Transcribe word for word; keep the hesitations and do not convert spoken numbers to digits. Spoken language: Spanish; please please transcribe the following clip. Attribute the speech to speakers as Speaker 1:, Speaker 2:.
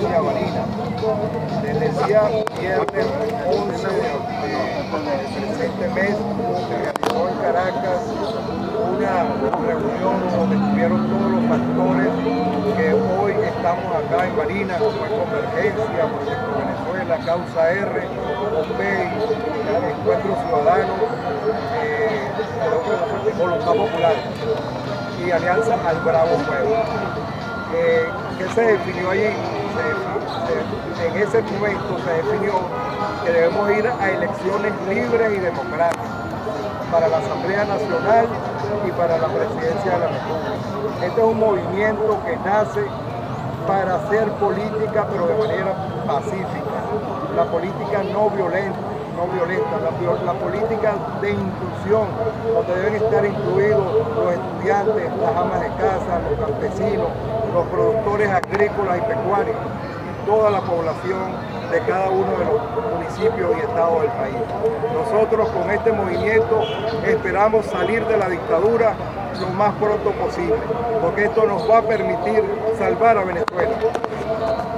Speaker 1: hacia Barinas. Desde el día viernes once del presente mes se realizó en Caracas una reunión donde estuvieron todos los factores que hoy estamos acá en Barinas, como es Convergencia, Proyecto Venezuela, Causa R, OPEI, Encuentro Ciudadano, eh, Voluntad Popular y Alianza al Bravo Pueblo. Eh, ¿Qué se definió allí? Se, se, en ese momento se definió que debemos ir a elecciones libres y democráticas para la Asamblea Nacional y para la Presidencia de la República. Este es un movimiento que nace para hacer política, pero de manera pacífica. La política no violenta, no violenta, la, la política de inclusión, donde deben estar incluidos los estudiantes, las amas de casa, los campesinos, los productores agrícolas y pecuarios, y toda la población de cada uno de los municipios y estados del país. Nosotros con este movimiento esperamos salir de la dictadura lo más pronto posible, porque esto nos va a permitir salvar a Venezuela.